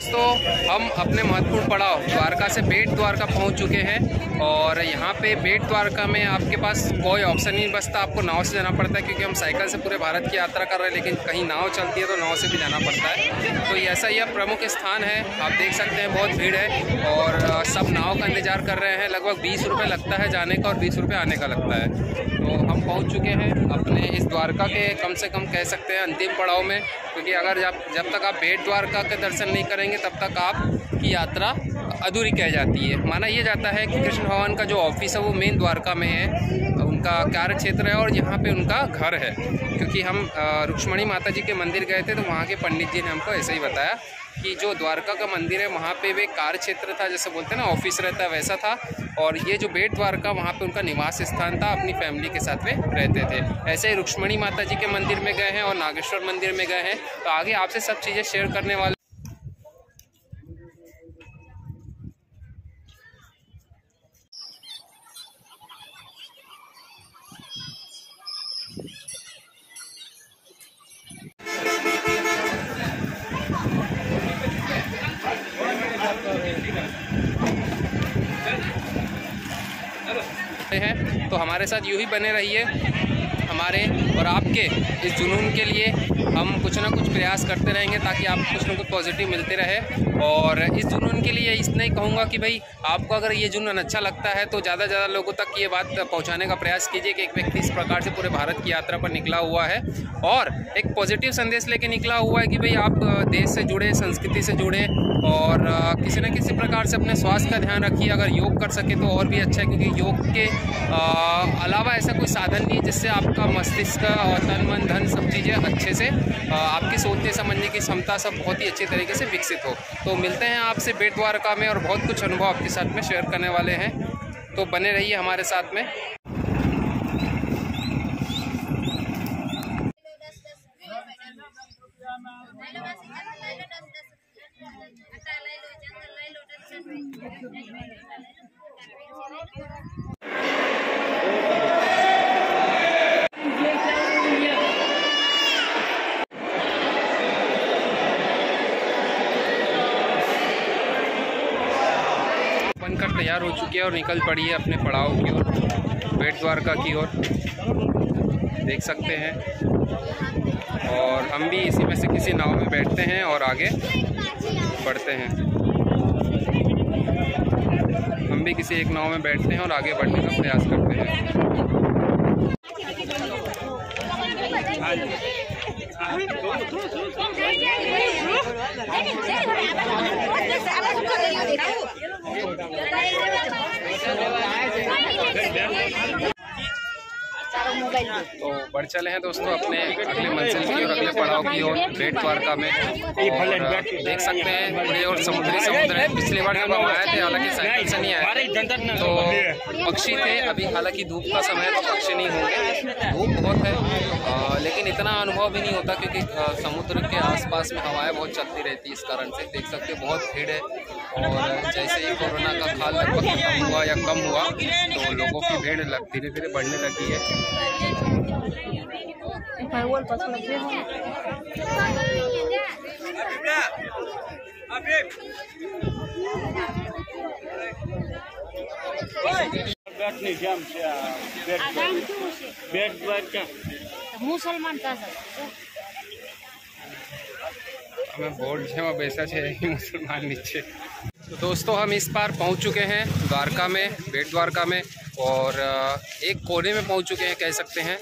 दोस्तों हम अपने महत्वपूर्ण पड़ाव द्वारका से बेट द्वारका पहुंच चुके हैं और यहाँ पे बेट द्वारका में आपके पास कोई ऑप्शन नहीं बचता, आपको नाव से जाना पड़ता है क्योंकि हम साइकिल से पूरे भारत की यात्रा कर रहे हैं, लेकिन कहीं नाव चलती है तो नाव से भी जाना पड़ता है। तो ऐसा यह प्रमुख स्थान है, आप देख सकते हैं बहुत भीड़ है और सब नाव का इंतज़ार कर रहे हैं। लगभग 20 रुपये लगता है जाने का और 20 रुपये आने का लगता है। तो हम पहुँच चुके हैं अपने इस द्वारका के कम से कम कह सकते हैं अंतिम पड़ाव में, क्योंकि अगर जब तक आप बेट द्वारका के दर्शन नहीं करेंगे तब तक आपकी यात्रा अधूरी कह जाती है। माना यह जाता है कि कृष्ण भगवान का जो ऑफिस है वो मेन द्वारका में है, उनका कार्य क्षेत्र है और यहाँ पे उनका घर है। क्योंकि हम रुक्ष्मणी माता जी के मंदिर गए थे तो वहाँ के पंडित जी ने हमको ऐसे ही बताया कि जो द्वारका का मंदिर है वहाँ पे वे कार्य क्षेत्र था, जैसे बोलते हैं ना ऑफिस रहता है वैसा था, और ये जो बेट द्वारका वहाँ पे उनका निवास स्थान था, अपनी फैमिली के साथ वे रहते थे। ऐसे ही रुक्ष्मणी माता जी के मंदिर में गए हैं और नागेश्वर मंदिर में गए हैं। तो आगे आपसे सब चीज़ें शेयर करने वाले हैं। तो हमारे साथ यूँ ही बने रहिए। हमारे और आपके इस जुनून के लिए हम कुछ ना कुछ प्रयास करते रहेंगे ताकि आपको कुछ ना कुछ पॉजिटिव मिलते रहे। और इस जुनून के लिए इतना ही कहूँगा कि भाई आपको अगर ये जुनून अच्छा लगता है तो ज़्यादा से ज़्यादा लोगों तक ये बात पहुँचाने का प्रयास कीजिए कि एक व्यक्ति इस प्रकार से पूरे भारत की यात्रा पर निकला हुआ है और एक पॉजिटिव संदेश लेके निकला हुआ है कि भाई आप देश से जुड़े, संस्कृति से जुड़े और किसी न किसी प्रकार से अपने स्वास्थ्य का ध्यान रखिए। अगर योग कर सके तो और भी अच्छा है, क्योंकि योग के अलावा ऐसा कोई साधन नहीं है जिससे आपका मस्तिष्क और तन मन धन सब चीज़ें अच्छे से आपकी सोचने समझने की क्षमता सब बहुत ही अच्छे तरीके से विकसित हो। तो मिलते हैं आपसे बेट द्वारका में और बहुत कुछ अनुभव आपके साथ में शेयर करने वाले हैं, तो बने रहिए हमारे साथ में। बनकर तैयार हो चुकी है और निकल पड़ी है अपने पड़ाव की ओर, बेट द्वारका की ओर, देख सकते हैं। और हम भी इसी में से किसी नाव में बैठते हैं और आगे बढ़ते हैं। हम भी किसी एक नाव में बैठते हैं और आगे बढ़ने का प्रयास करते हैं। तो बढ़ चले हैं दोस्तों अपने अगले मंजिल की और अगले पड़ाव की ओर, बेट द्वारका में। और देख सकते हैं पूरे और समुद्र है। पिछली बार जब हम आए थे हालांकि साइकिल से नहीं आए तो पक्षी थे, अभी हालांकि धूप का समय तो पक्षी नहीं होंगे, धूप बहुत है, लेकिन इतना अनुभव भी नहीं होता क्योंकि समुद्र के आसपास में हवाएं बहुत चलती रहती है। इस कारण से देख सकते हैं बहुत भीड़ है और जैसे ही कोरोना का काल लगभग खत्म हुआ या कम हुआ तो लोगों की भीड़ धीरे धीरे बढ़ने लगी है। मुसलमान का हमें बोर्ड છે બેસા છે मुसलमान नीचे। तो दोस्तों हम इस पार पहुंच चुके हैं द्वारका में, बेट द्वारका में, और एक कोने में पहुंच चुके हैं कह सकते हैं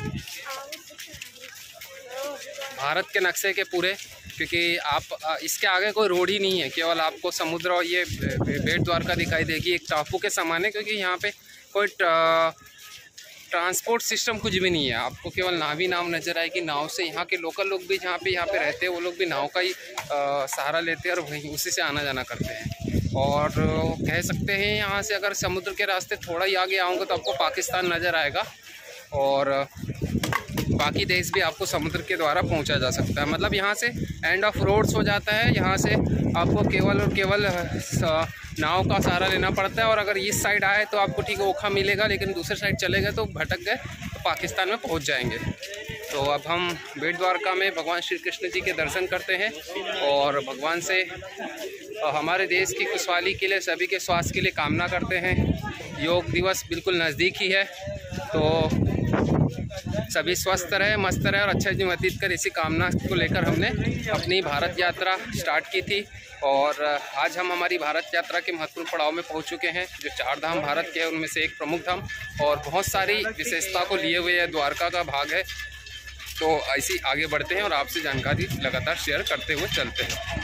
भारत के नक्शे के पूरे, क्योंकि आप इसके आगे कोई रोड ही नहीं है, केवल आपको समुद्र और ये बेट द्वारका दिखाई देगी। एक टापू के समान है क्योंकि यहाँ पे कोई ट्रांसपोर्ट सिस्टम कुछ भी नहीं है, आपको केवल नाव ही नाव नज़र आएगी। नाव से यहाँ के लोकल लोग भी जहाँ पे रहते हैं वो लोग भी नाव का ही सहारा लेते हैं और वहीं उसी से आना जाना करते हैं। और कह सकते हैं यहाँ से अगर समुद्र के रास्ते थोड़ा ही आगे आऊँगा तो आपको पाकिस्तान नज़र आएगा और बाकी देश भी आपको समुद्र के द्वारा पहुँचा जा सकता है। मतलब यहाँ से एंड ऑफ रोड्स हो जाता है, यहाँ से आपको केवल और केवल नाव का सहारा लेना पड़ता है। और अगर इस साइड आए तो आपको ठीक ओखा मिलेगा, लेकिन दूसरे साइड चले गए तो भटक गए तो पाकिस्तान में पहुँच जाएंगे। तो अब हम बेट द्वारका में भगवान श्री कृष्ण जी के दर्शन करते हैं और भगवान से हमारे देश की खुशहाली के लिए, सभी के स्वास्थ्य के लिए कामना करते हैं। योग दिवस बिल्कुल नज़दीक ही है, तो सभी स्वस्थ रहे, मस्त रहे और अच्छा जीवन व्यतीत कर, इसी कामना को लेकर हमने अपनी भारत यात्रा स्टार्ट की थी। और आज हम हमारी भारत यात्रा के महत्वपूर्ण पड़ाव में पहुंच चुके हैं। जो 4 धाम भारत के हैं उनमें से एक प्रमुख धाम और बहुत सारी विशेषता को लिए हुए द्वारका का भाग है। तो ऐसे आगे बढ़ते हैं और आपसे जानकारी लगातार शेयर करते हुए चलते हैं।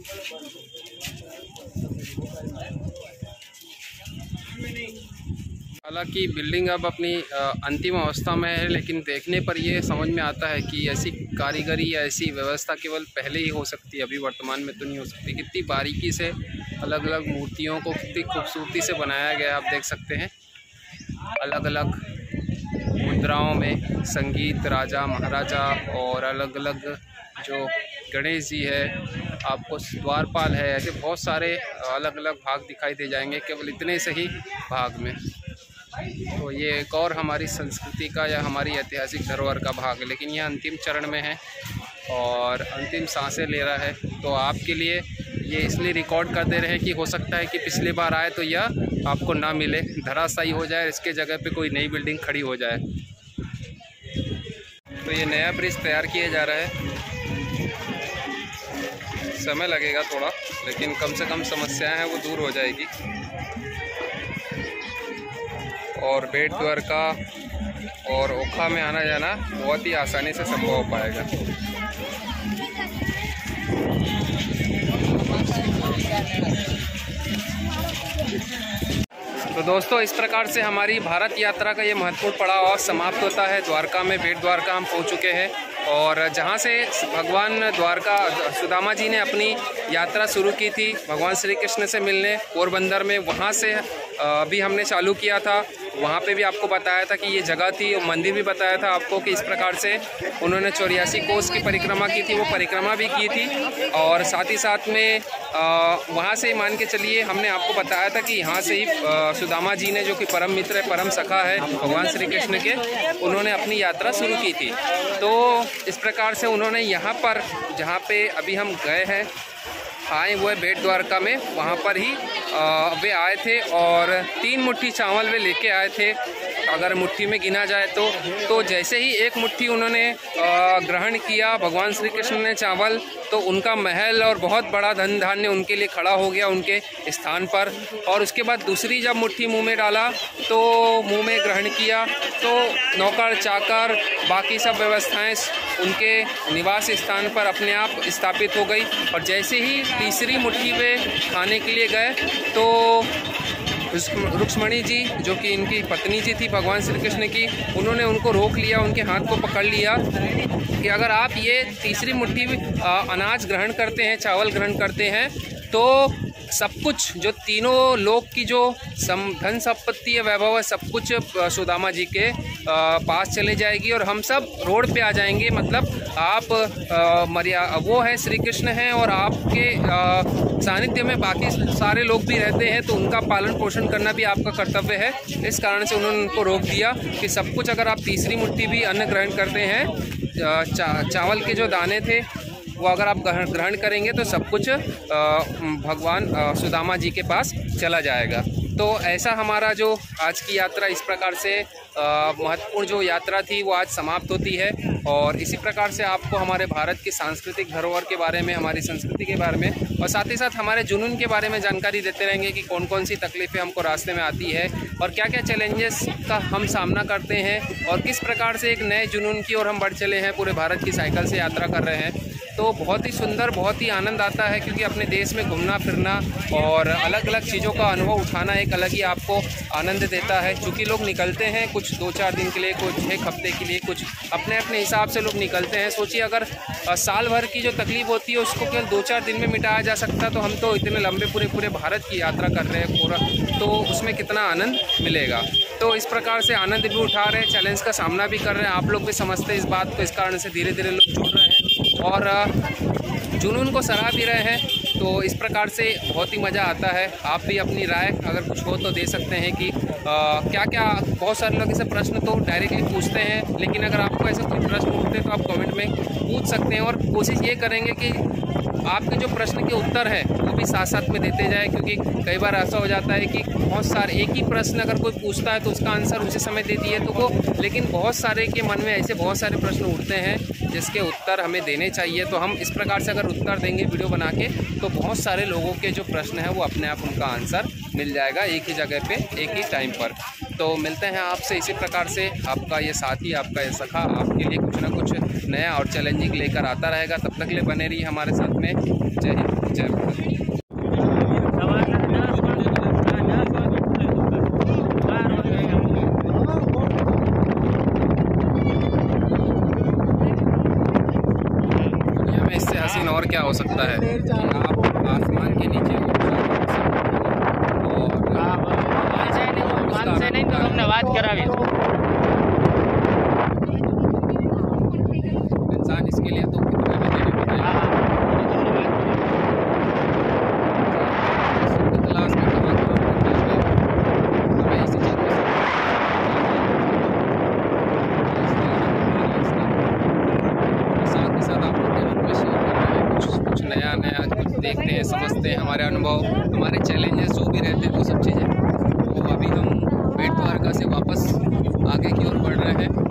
हालांकि बिल्डिंग अब अपनी अंतिम अवस्था में है, लेकिन देखने पर ये समझ में आता है कि ऐसी कारीगरी या ऐसी व्यवस्था केवल पहले ही हो सकती है, अभी वर्तमान में तो नहीं हो सकती। कितनी बारीकी से अलग अलग मूर्तियों को कितनी खूबसूरती से बनाया गया, आप देख सकते हैं। अलग अलग मुद्राओं में संगीत, राजा महाराजा और अलग अलग जो गणेश जी है, आपको द्वारपाल है, ऐसे बहुत सारे अलग अलग भाग दिखाई दे जाएंगे केवल इतने से ही भाग में। तो ये एक और हमारी संस्कृति का या हमारी ऐतिहासिक धरोहर का भाग है, लेकिन यह अंतिम चरण में है और अंतिम सांसें ले रहा है। तो आपके लिए ये इसलिए रिकॉर्ड कर दे रहे हैं कि हो सकता है कि पिछली बार आए तो यह आपको ना मिले, धराशायी हो जाए, इसके जगह पे कोई नई बिल्डिंग खड़ी हो जाए। तो ये नया ब्रिज तैयार किया जा रहा है, समय लगेगा थोड़ा, लेकिन कम से कम समस्याएं हैं वो दूर हो जाएगी और बेट द्वारका और ओखा में आना जाना बहुत ही आसानी से संभव हो पाएगा। तो दोस्तों, इस प्रकार से हमारी भारत यात्रा का ये महत्वपूर्ण पड़ाव समाप्त होता है। द्वारका में बेट द्वारका हम पहुंच चुके हैं और जहां से भगवान द्वारका सुदामा जी ने अपनी यात्रा शुरू की थी भगवान श्री कृष्ण से मिलने पोरबंदर में, वहां से अभी हमने चालू किया था। वहाँ पे भी आपको बताया था कि ये जगह थी और मंदिर भी बताया था आपको कि इस प्रकार से उन्होंने 84 कोस की परिक्रमा की थी, वो परिक्रमा भी की थी। और साथ ही साथ में वहाँ से मान के चलिए, हमने आपको बताया था कि यहाँ से ही सुदामा जी ने, जो कि परम मित्र है, परम सखा है भगवान श्री कृष्ण के, उन्होंने अपनी यात्रा शुरू की थी। तो इस प्रकार से उन्होंने यहाँ पर, जहाँ पे अभी हम गए हैं, आए हुए बेट द्वारका में, वहाँ पर ही वे आए थे और 3 मुट्ठी चावल वे लेके आए थे, अगर मुट्ठी में गिना जाए तो जैसे ही एक मुट्ठी उन्होंने ग्रहण किया भगवान श्री कृष्ण ने चावल, तो उनका महल और बहुत बड़ा धन धान्य उनके लिए खड़ा हो गया उनके स्थान पर। और उसके बाद दूसरी जब मुट्ठी मुंह में डाला तो मुंह में ग्रहण किया तो नौकर चाकर बाकी सब व्यवस्थाएं उनके निवास स्थान पर अपने आप स्थापित हो गई। और जैसे ही तीसरी मुट्ठी वे खाने के लिए गए तो रुक्ष्मणी जी, जो कि इनकी पत्नी जी थी भगवान श्री कृष्ण की, उन्होंने उनको रोक लिया, उनके हाथ को पकड़ लिया कि अगर आप ये तीसरी मुट्ठी अनाज ग्रहण करते हैं, चावल ग्रहण करते हैं, तो सब कुछ, जो तीनों लोक की जो धन संपत्ति है, वैभव है, सब कुछ सुदामा जी के पास चले जाएगी और हम सब रोड पे आ जाएंगे। मतलब आप वो है श्री कृष्ण हैं और आपके सानिध्य में बाकी सारे लोग भी रहते हैं, तो उनका पालन पोषण करना भी आपका कर्तव्य है। इस कारण से उन्होंने उनको रोक दिया कि सब कुछ, अगर आप तीसरी मुट्ठी भी अन्न ग्रहण करते हैं, चावल के जो दाने थे वो अगर आप ग्रहण करेंगे तो सब कुछ भगवान सुदामा जी के पास चला जाएगा। तो ऐसा हमारा जो आज की यात्रा, इस प्रकार से महत्वपूर्ण जो यात्रा थी वो आज समाप्त होती है। और इसी प्रकार से आपको हमारे भारत की सांस्कृतिक धरोहर के बारे में, हमारी संस्कृति के बारे में और साथ ही साथ हमारे जुनून के बारे में जानकारी देते रहेंगे कि कौन कौन सी तकलीफ़ें हमको रास्ते में आती है और क्या क्या चैलेंजेस का हम सामना करते हैं और किस प्रकार से एक नए जुनून की ओर हम बढ़ चले हैं, पूरे भारत की साइकिल से यात्रा कर रहे हैं। तो बहुत ही सुंदर, बहुत ही आनंद आता है, क्योंकि अपने देश में घूमना फिरना और अलग अलग चीज़ों का अनुभव उठाना एक अलग ही आपको आनंद देता है। चूँकि लोग निकलते हैं कुछ 2-4 दिन के लिए, कुछ 1 हफ्ते के लिए, कुछ अपने अपने हिसाब से लोग निकलते हैं। सोचिए अगर साल भर की जो तकलीफ होती है उसको केवल 2-4 दिन में मिटाया जा सकता, तो हम तो इतने लंबे पूरे भारत की यात्रा कर रहे हैं पूरा, तो उसमें कितना आनंद मिलेगा। तो इस प्रकार से आनंद भी उठा रहे हैं, चैलेंज का सामना भी कर रहे हैं। आप लोग भी समझते हैं इस बात को, इस कारण से धीरे धीरे लोग जुड़ रहे हैं और जुनून को सराह भी रहे हैं। तो इस प्रकार से बहुत ही मज़ा आता है। आप भी अपनी राय अगर कुछ हो तो दे सकते हैं कि क्या क्या बहुत सारे लोग ऐसे प्रश्न तो डायरेक्टली पूछते हैं, लेकिन अगर आपको ऐसे कोई प्रश्न उठते हैं तो आप कमेंट में पूछ सकते हैं और कोशिश ये करेंगे कि आपके जो प्रश्न के उत्तर है वो भी साथ साथ में देते जाए, क्योंकि कई बार ऐसा हो जाता है कि बहुत सारे एक ही प्रश्न अगर कोई पूछता है तो उसका आंसर उसी समय दे दिए तो वो, लेकिन बहुत सारे के मन में ऐसे बहुत सारे प्रश्न उठते हैं जिसके उत्तर हमें देने चाहिए। तो हम इस प्रकार से अगर उत्तर देंगे वीडियो बना के तो बहुत सारे लोगों के जो प्रश्न है वो अपने आप उनका आंसर मिल जाएगा एक ही जगह पे एक ही टाइम पर। तो मिलते हैं आपसे इसी प्रकार से, आपका ये साथी, आपका ये सखा आपके लिए कुछ ना कुछ नया और चैलेंजिंग लेकर आता रहेगा। तब तक के लिए बने रहिए हमारे साथ में। जय हिंद, जय भारत। इससे हसीन और क्या हो सकता है कि आप आसमान के नीचे से नहीं तो हमने बात करावी। इंसान इसके लिए तो कितना भी देने पड़ता है। क्लास में हमें इसी चीज़ में साथ ही साथ आप लोग के में शेयर कर रहे हैं कुछ नया कुछ देखते हैं, समझते हैं, हमारे अनुभव, हमारे चैलेंजेस जो भी रहते हैं वो सब चीज़ें। तो अभी हम बेट द्वारका से वापस आगे की ओर बढ़ रहे हैं।